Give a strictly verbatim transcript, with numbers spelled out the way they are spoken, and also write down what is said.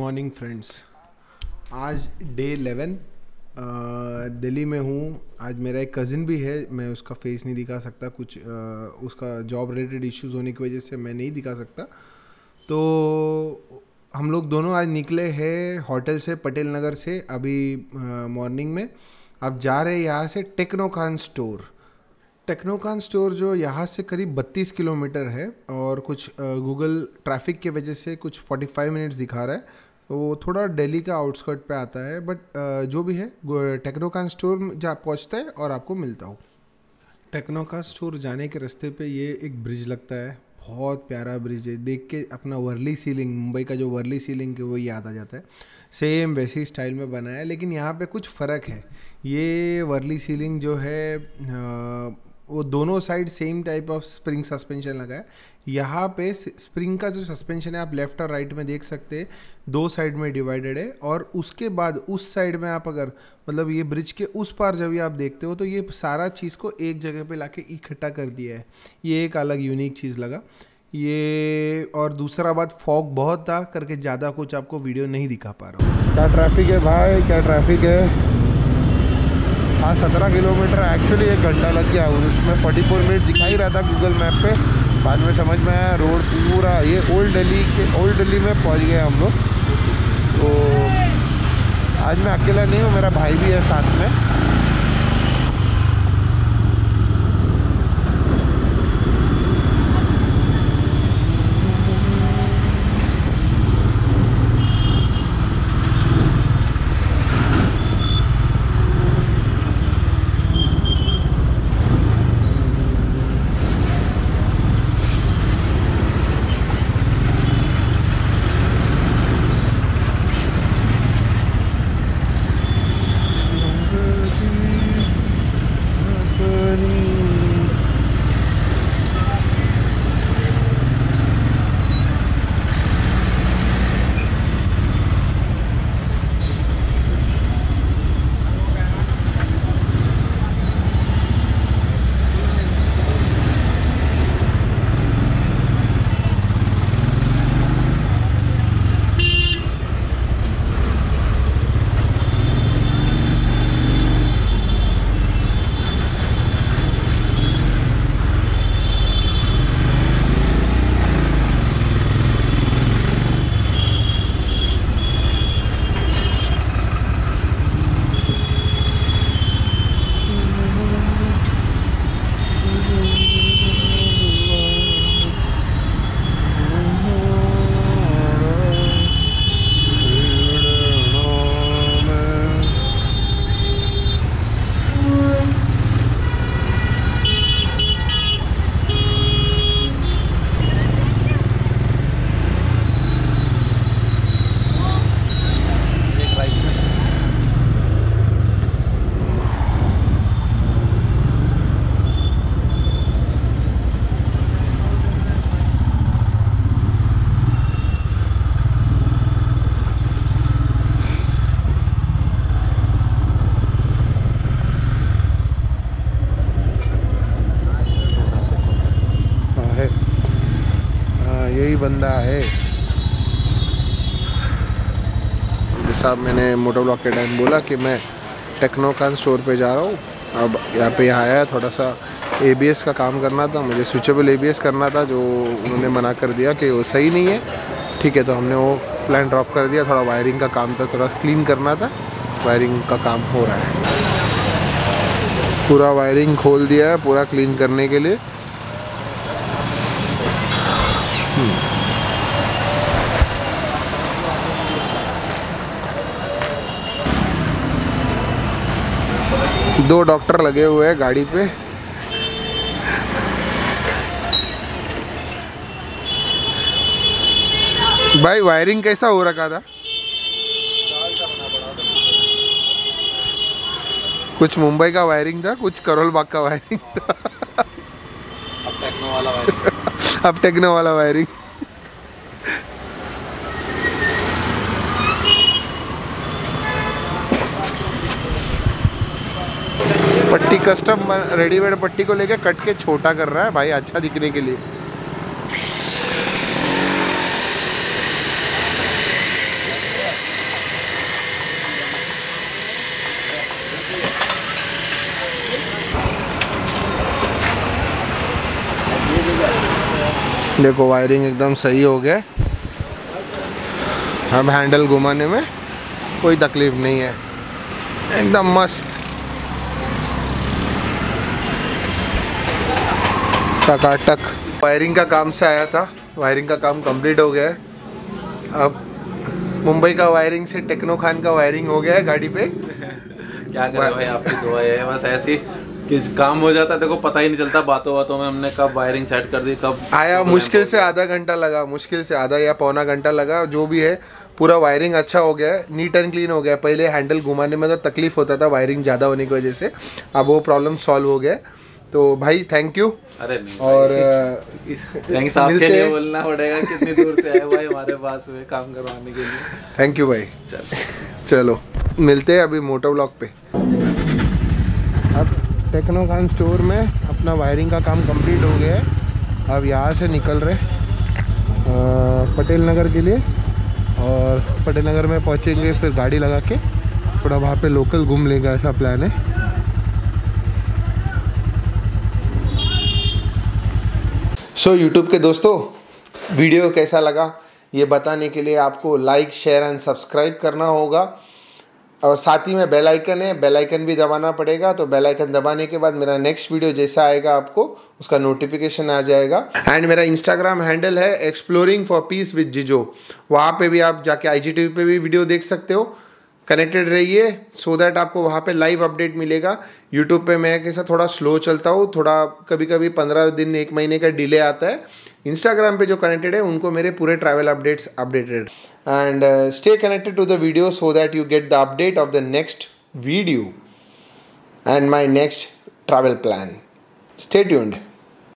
Morning friends. आज day eleven Delhi में हूँ। आज मेरा एक कज़िन भी है, मैं उसका फेस नहीं दिखा सकता, कुछ आ, उसका जॉब रिलेटेड इश्यूज़ होने की वजह से मैं नहीं दिखा सकता। तो हम लोग दोनों आज निकले हैं होटल से, पटेल नगर से, अभी मॉर्निंग में। अब जा रहे हैं यहाँ से Technocon store. Technocon store जो यहाँ से करीब बत्तीस किलोमीटर है और कुछ गूगल ट्रैफिक के वजह से कुछ पैंतालीस मिनट्स दिखा रहा है। वो थोड़ा दिल्ली का आउटस्कर्ट पे आता है, बट जो भी है टेक्नो कान स्टोर जा पहुँचता है और आपको मिलता हूँ। टेक्नो कान स्टोर जाने के रास्ते पे ये एक ब्रिज लगता है, बहुत प्यारा ब्रिज है। देख के अपना वर्ली सीलिंग, मुंबई का जो वर्ली सीलिंग है वो याद आ जाता है। सेम वैसी स्टाइल में बना है, लेकिन यहाँ पे कुछ फ़र्क है। ये वर्ली सीलिंग जो है आ, वो दोनों side same type of spring suspension लगा है। यहाँ पे स्प्रिंग का जो सस्पेंशन है आप लेफ़्ट और राइट में देख सकते हैं, दो साइड में डिवाइडेड है। और उसके बाद उस साइड में आप अगर मतलब ये ब्रिज के उस पार जब ये आप देखते हो तो ये सारा चीज़ को एक जगह पे लाके इकट्ठा कर दिया है। ये एक अलग यूनिक चीज़ लगा ये। और दूसरा बात, फॉग बहुत था करके ज़्यादा कुछ आपको वीडियो नहीं दिखा पा रहा हूँ। क्या ट्रैफिक है भाई, क्या ट्रैफिक है। हाँ सत्रह किलोमीटर एक्चुअली एक घंटा लग गया, उसमें चौवालीस मिनट दिखा ही रहा था गूगल मैप पे। बाद में समझ में आया रोड पूरा ये ओल्ड दिल्ली के ओल्ड दिल्ली में पहुंच गए हम लोग। तो आज मैं अकेला नहीं हूँ, मेरा भाई भी है साथ में। यही बंदा है। साहब मैंने मोटोव्लॉग के टाइम बोला कि मैं टेक्नो कान स्टोर पे जा रहा हूँ। अब यहाँ पे आया है, थोड़ा सा एबीएस का काम करना था, मुझे स्विचेबल एबीएस करना था, जो उन्होंने मना कर दिया कि वो सही नहीं है। ठीक है, तो हमने वो प्लान ड्रॉप कर दिया। थोड़ा वायरिंग का काम था, थोड़ा क्लीन करना था, वायरिंग का काम हो रहा है। पूरा वायरिंग खोल दिया है पूरा क्लीन करने के लिए। दो डॉक्टर लगे हुए हैं गाड़ी पे। भाई वायरिंग कैसा हो रखा था? कुछ मुंबई का वायरिंग था, कुछ करोल बाग का वायरिंग था। अब टेक्नो वाला वायरिंग अब टेक्नो वाला वायरिंग। पट्टी कस्टम रेडीमेड पट्टी को लेके कट के छोटा कर रहा है भाई, अच्छा दिखने के लिए। देखो वायरिंग एकदम सही हो गया। अब हैंडल घुमाने में कोई तकलीफ नहीं है, एकदम मस्त टकाटक। वायरिंग का काम से आया था, वायरिंग का काम कंप्लीट हो गया है। अब मुंबई का वायरिंग से टेक्नो खान का वायरिंग हो गया है गाड़ी पे। क्या करें भाई, आपकी दुआ है बस ऐसी कि काम हो जाता है। देखो पता ही नहीं चलता, बातों बातों में हमने कब वायरिंग सेट कर दी, कब आया। मुश्किल से आधा घंटा लगा, मुश्किल से आधा या पौना घंटा लगा, जो भी है। पूरा वायरिंग अच्छा हो गया है, नीट एंड क्लीन हो गया। पहले हैंडल घुमाने में तो तकलीफ होता था वायरिंग ज़्यादा होने की वजह से, अब वो प्रॉब्लम सॉल्व हो गया। तो भाई थैंक यू। अरे नहीं और थैंक्स आपके लिए बोलना पड़ेगा, कितनी दूर से आए भाई हमारे पास में काम करवाने के लिए। थैंक यू भाई। चलो चलो मिलते हैं अभी मोटो व्लॉग पे। अब टेक्नो खान स्टोर में अपना वायरिंग का काम कंप्लीट हो गया है। अब यहाँ से निकल रहे आ, पटेल नगर के लिए, और पटेल नगर में पहुँचेंगे, फिर गाड़ी लगा के थोड़ा वहाँ पे लोकल घूम लेगा, ऐसा प्लान है। सो so, यूट्यूब के दोस्तों, वीडियो कैसा लगा ये बताने के लिए आपको लाइक शेयर एंड सब्सक्राइब करना होगा, और साथ ही में बेल आइकन है, बेल आइकन भी दबाना पड़ेगा। तो बेल आइकन दबाने के बाद मेरा नेक्स्ट वीडियो जैसा आएगा आपको उसका नोटिफिकेशन आ जाएगा। एंड मेरा इंस्टाग्राम हैंडल है exploring for peace with Jijo, वहाँ पे भी आप जाके आई जी टी वी पे भी वीडियो देख सकते हो। कनेक्टेड रहिए सो दैट आपको वहाँ पे लाइव अपडेट मिलेगा। यूट्यूब पे मैं कैसा थोड़ा स्लो चलता हूँ, थोड़ा कभी कभी पंद्रह दिन एक महीने का डिले आता है। इंस्टाग्राम पे जो कनेक्टेड है उनको मेरे पूरे travel updates updated. And stay connected to the video so that you get the update of the next video and my next travel plan. Stay tuned.